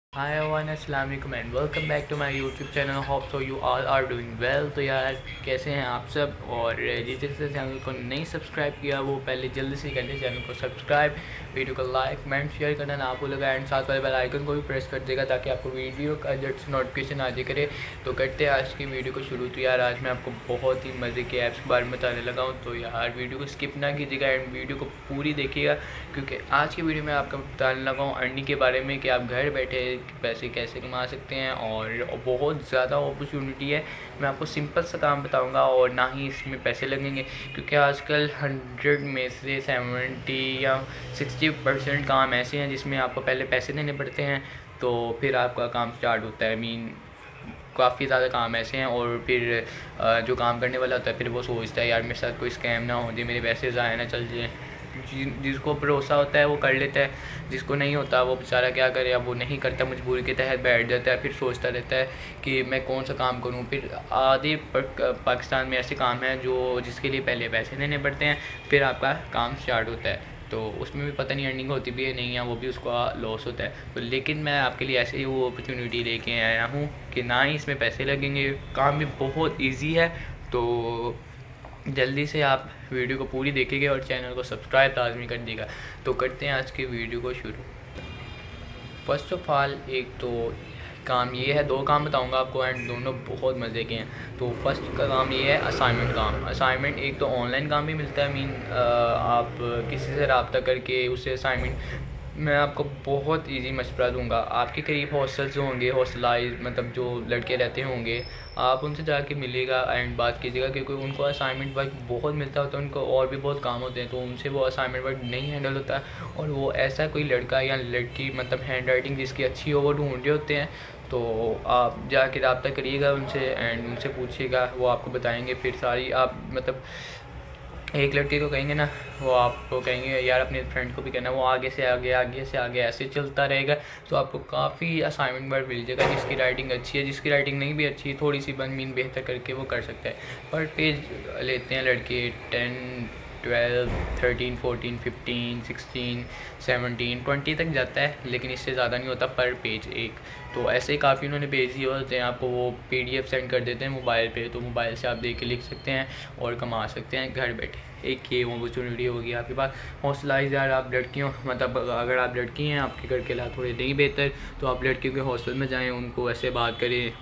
हाय everyone, अस्सलाम वालेकुम and welcome back to my YouTube channel. Hope so you all are doing well. तो यार कैसे हैं आप सब, और जिसने चैनल को नहीं सब्सक्राइब किया वो पहले जल्दी से कर दे चैनल को सब्सक्राइब, वीडियो को लाइक कमेंट शेयर करना ना भूलेगा एंड साथ वाले बेल आइकन को भी प्रेस कर देगा ताकि आपको वीडियो का जट से नोटिफिकेशन आ जाए करे। तो करते हैं आज की वीडियो को शुरू। तो यार आज मैं आपको बहुत ही मज़े के ऐप्स के बारे में बताने लगा हूँ, तो यार वीडियो को स्किप ना कीजिएगा एंड वीडियो को पूरी देखिएगा, क्योंकि आज की वीडियो में आपको बताने लगा हूँ अर्निंग के बारे में कि आप घर बैठे पैसे कैसे कमा सकते हैं। और बहुत ज़्यादा अपॉर्चुनिटी है। मैं आपको सिंपल सा काम बताऊंगा और ना ही इसमें पैसे लगेंगे, क्योंकि आजकल 100 में से 70 या 60% काम ऐसे हैं जिसमें आपको पहले पैसे देने पड़ते हैं तो फिर आपका काम स्टार्ट होता है। काफ़ी ज़्यादा काम ऐसे हैं, और फिर जो काम करने वाला होता है फिर वो सोचता है यार मेरे साथ कोई स्कैम ना हो जाए, मेरे पैसे ज़ाया ना चल जाए। जिसको भरोसा होता है वो कर लेता है, जिसको नहीं होता वो बेचारा क्या करे, अब वो नहीं करता, मजबूरी के तहत बैठ जाता है, फिर सोचता रहता है कि मैं कौन सा काम करूं। फिर आधे पाकिस्तान में ऐसे काम हैं जो जिसके लिए पहले पैसे देने पड़ते हैं फिर आपका काम स्टार्ट होता है, तो उसमें भी पता नहीं अर्निंग होती भी है नहीं है, वो भी उसका लॉस होता है। तो लेकिन मैं आपके लिए ऐसे ही वो अपॉर्चुनिटी लेके आया हूँ कि ना ही इसमें पैसे लगेंगे, काम भी बहुत ईजी है। तो जल्दी से आप वीडियो को पूरी देखिएगा और चैनल को सब्सक्राइब लाजमी कर दीजिएगा। तो करते हैं आज की वीडियो को शुरू। फर्स्ट ऑफ ऑल एक तो काम ये है, दो काम बताऊंगा आपको एंड दोनों बहुत मज़े के हैं। तो फर्स्ट का काम ये है असाइनमेंट काम। असाइनमेंट एक तो ऑनलाइन काम भी मिलता है, आप किसी से रब्ता करके उससे असाइनमेंट, मैं आपको बहुत इजी मशवरा दूंगा। आपके करीब हॉस्टल्स होंगे, हॉस्टलाइज मतलब जो लड़के रहते होंगे, आप उनसे जाके मिलेगा एंड बात कीजिएगा, क्योंकि उनको असाइनमेंट वर्क बहुत मिलता होता है, उनको और भी बहुत काम होते हैं तो उनसे वो असाइनमेंट वर्क नहीं हैंडल होता है। और वो ऐसा कोई लड़का या लड़की मतलब हैंड राइटिंग जिसकी अच्छी हो वो ढूंढ रहे होते हैं, तो आप जाके रब्ता करिएगा उनसे एंड उनसे पूछिएगा, वो आपको बताएंगे। फिर सारी आप मतलब एक लड़के को कहेंगे ना, वो आपको कहेंगे यार अपने फ्रेंड को भी कहना, वो आगे से आगे आगे से आगे ऐसे चलता रहेगा। तो आपको काफ़ी असाइनमेंट वर्क मिल जाएगा। जिसकी राइटिंग अच्छी है, जिसकी राइटिंग नहीं भी अच्छी, थोड़ी सी बनमीन बेहतर करके वो कर सकता है। पर पेज लेते हैं लड़के 10 12 13 14 15 16 17 20 तक जाता है, लेकिन इससे ज़्यादा नहीं होता पर पेज एक। तो ऐसे ही काफ़ी उन्होंने पेज दिए होते हैं, आपको वो PDF सेंड कर देते हैं मोबाइल पे, तो मोबाइल से आप देख के लिख सकते हैं और कमा सकते हैं घर बैठे। एक ये अपॉर्चुनिटी होगी आपके पास। हॉस्टलाइज यार आप लड़कियों मतलब अगर आप लड़की हैं, आपके घर के हालात थोड़े नहीं बेहतर, तो आप लड़कियों के हॉस्टल में जाएँ, उनको ऐसे बात करें,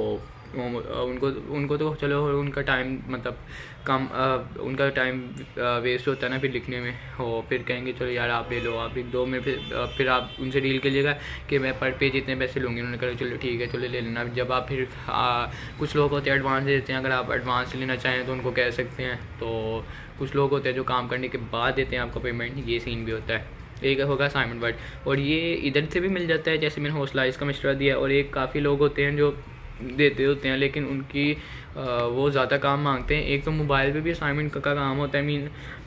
उनको उनको तो चलो उनका टाइम मतलब कम उनका टाइम वेस्ट होता है ना फिर लिखने में, और फिर कहेंगे चलो यार आप ले लो, आप लिख दो। में फिर आप उनसे डील करिएगा कि मैं पर पेज इतने पैसे लूँगी। उन्होंने कहा चलो ठीक है चलो ले लेना। जब आप फिर कुछ लोग होते हैं एडवांस देते हैं, अगर आप एडवांस लेना चाहें तो उनको कह सकते हैं। तो कुछ लोग होते हैं जो काम करने के बाद देते हैं आपको पेमेंट, ये सीन भी होता है। एक होगा असाइनमेंट वर्क, और ये इधर से भी मिल जाता है जैसे मैंने हौसला इसका मशवरा दिया। और एक काफ़ी लोग होते हैं जो देते होते हैं लेकिन उनकी वो ज़्यादा काम मांगते हैं। एक तो मोबाइल पे भी असाइनमेंट का काम होता है,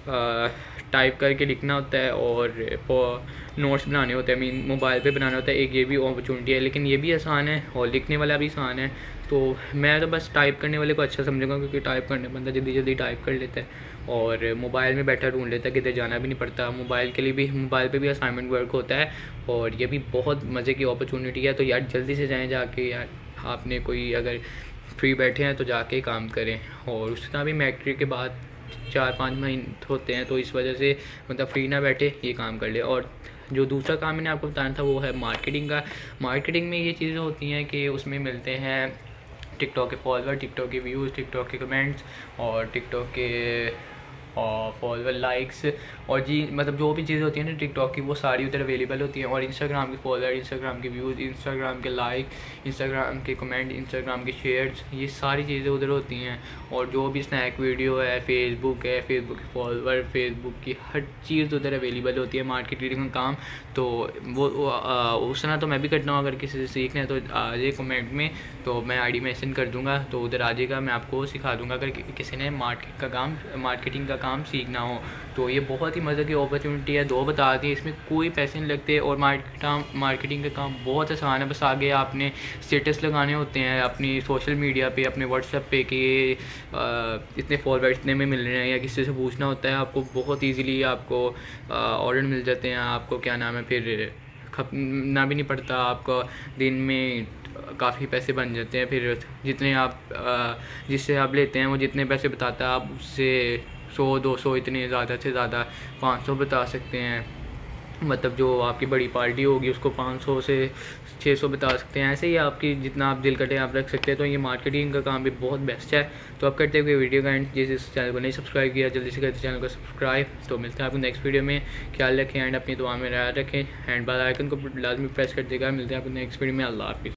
टाइप करके लिखना होता है और नोट्स बनाने होते हैं, मोबाइल पे बनाना होता है। एक ये भी अपॉर्चुनिटी है, लेकिन ये भी आसान है और लिखने वाला भी आसान है। तो मैं तो बस टाइप करने वाले को अच्छा समझूंगा, क्योंकि टाइप करने बंदा जल्दी जल्दी टाइप कर लेता है और मोबाइल में बैठा ढूंढ लेता है, किधर जाना भी नहीं पड़ता। मोबाइल के लिए भी मोबाइल पे भी असाइनमेंट वर्क होता है और ये भी बहुत मज़े की अपॉर्चुनिटी है। तो यार जल्दी से जाएँ जाके, यार आपने कोई अगर फ्री बैठे हैं तो जाके काम करें। और उसका भी मैट्रिक के बाद 4-5 महीने होते हैं, तो इस वजह से मतलब फ्री ना बैठे ये काम कर ले। और जो दूसरा काम मैंने आपको बताया था वो है मार्केटिंग का। मार्केटिंग में ये चीज़ें होती हैं कि उसमें मिलते हैं टिकटॉक के फॉलोअर, टिकटॉक के व्यूज़, टिकटॉक के कमेंट्स और टिकटॉक के और फॉलोअर लाइक्स, और जी मतलब जो भी चीज़ें होती हैं ना टिकटॉक की वो सारी उधर अवेलेबल होती हैं। और इंस्टाग्राम के फॉलोअर, इंस्टाग्राम के व्यूज़, इंस्टाग्राम के लाइक, इंस्टाग्राम के कमेंट, इंस्टाग्राम के शेयर्स, ये सारी चीज़ें उधर होती हैं। और जो भी स्नैक वीडियो है, फेसबुक के फॉलोअर, फेसबुक की हर चीज़ उधर अवेलेबल होती है मार्केटिंग का काम। तो वो उस तरह तो मैं भी करता हूँ। अगर किसी से सीखना है तो आ जाइए कमेंट में, तो मैं ID मेंशन कर दूँगा, तो उधर आ जाएगा, मैं आपको सिखा दूँगा अगर किसी ने मार्केटिंग का काम सीखना हो। तो ये बहुत ही मज़े की अपॉर्चुनिटी है। दो बता दी, इसमें कोई पैसे नहीं लगते और मार्केटिंग का काम बहुत आसान है। बस आगे आपने स्टेटस लगाने होते हैं अपनी सोशल मीडिया पे, अपने व्हाट्सएप पे कि इतने फॉलोअर इतने में मिल रहे हैं, या किसी से पूछना होता है आपको, बहुत ईजीली आपको ऑर्डर मिल जाते हैं। आपको क्या नाम है फिर खपना भी नहीं पड़ता, आपको दिन में काफ़ी पैसे बन जाते हैं। फिर जितने आप जिससे आप लेते हैं वो जितने पैसे बताता है आप उससे 100-200 इतने ज़्यादा से ज़्यादा 500 बता सकते हैं। मतलब जो आपकी बड़ी पार्टी होगी उसको 500 से 600 बता सकते हैं। ऐसे ही आपकी जितना आप दिल कटे आप रख सकते हैं। तो ये मार्केटिंग का काम भी बहुत बेस्ट है। तो आप करते हुए वीडियो का एंड, जिस चैनल को नहीं सब्सक्राइब किया जल्दी से करते चैनल को सब्सक्राइब। तो मिलते हैं आपको नेक्स्ट वीडियो में। ख्याल रखें एंड अपनी दुआ में याद रखें एंड बेल आइकन को लाजमी प्रेस कर देगा। मिलते हैं आपको नेक्स्ट वीडियो में। अल्लाह हाफिज़।